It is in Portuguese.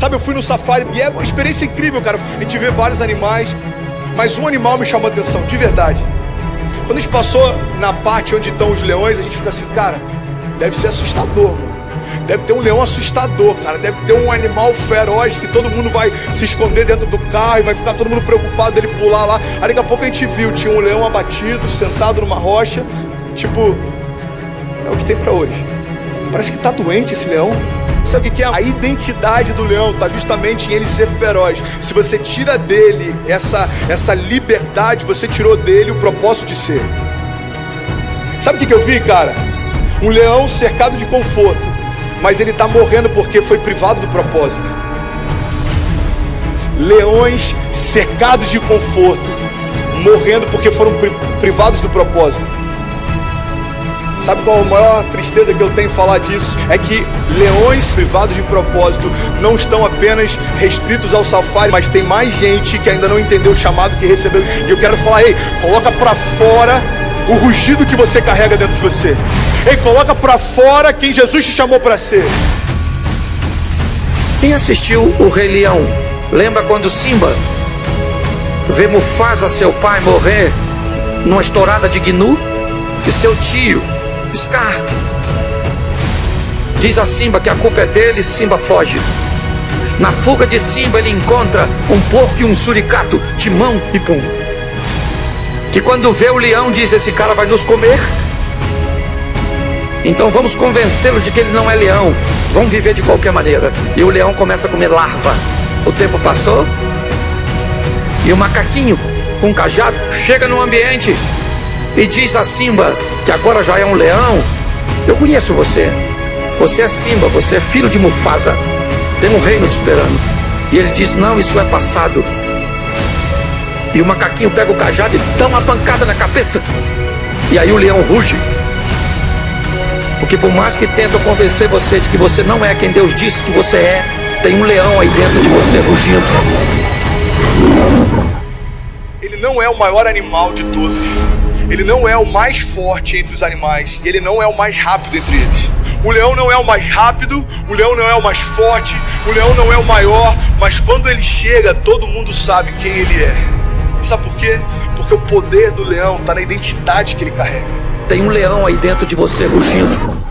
Sabe, eu fui no safari e é uma experiência incrível, cara. A gente vê vários animais, mas um animal me chamou a atenção, de verdade. Quando a gente passou na parte onde estão os leões, a gente fica assim, cara, deve ser assustador, mano. Deve ter um leão assustador, cara. Deve ter um animal feroz que todo mundo vai se esconder dentro do carro e vai ficar todo mundo preocupado dele pular lá. Aí daqui a pouco a gente viu, tinha um leão abatido, sentado numa rocha. Tipo, é o que tem pra hoje. Parece que tá doente esse leão. Sabe o que é? A identidade do leão está justamente em ele ser feroz. Se você tira dele essa liberdade, você tirou dele o propósito de ser. Sabe o que eu vi, cara? Um leão cercado de conforto, mas ele está morrendo porque foi privado do propósito. Leões cercados de conforto, morrendo porque foram privados do propósito. Sabe qual a maior tristeza que eu tenho em falar disso? É que leões privados de propósito não estão apenas restritos ao safari, mas tem mais gente que ainda não entendeu o chamado que recebeu. E eu quero falar, ei, coloca pra fora o rugido que você carrega dentro de você. Ei, coloca pra fora quem Jesus te chamou pra ser. Quem assistiu o Rei Leão, lembra quando Simba vê Mufasa, seu pai, morrer numa estourada de gnu? E seu tio Scar diz a Simba que a culpa é dele, Simba foge. Na fuga de Simba ele encontra um porco e um suricato, Timão e Pumba, que quando vê o leão diz, esse cara vai nos comer, então vamos convencê-lo de que ele não é leão, vamos viver de qualquer maneira. E o leão começa a comer larva. O tempo passou e o macaquinho com um cajado chega no ambiente e diz a Simba, que agora já é um leão, eu conheço você. Você é Simba, você é filho de Mufasa. Tem um reino te esperando. E ele diz, não, isso é passado. E o macaquinho pega o cajado e dá uma pancada na cabeça. E aí o leão ruge. Porque por mais que tentam convencer você de que você não é quem Deus disse que você é, tem um leão aí dentro de você rugindo. Ele não é o maior animal de todos. Ele não é o mais forte entre os animais. E ele não é o mais rápido entre eles. O leão não é o mais rápido, o leão não é o mais forte, o leão não é o maior, mas quando ele chega, todo mundo sabe quem ele é. E sabe por quê? Porque o poder do leão está na identidade que ele carrega. Tem um leão aí dentro de você rugindo.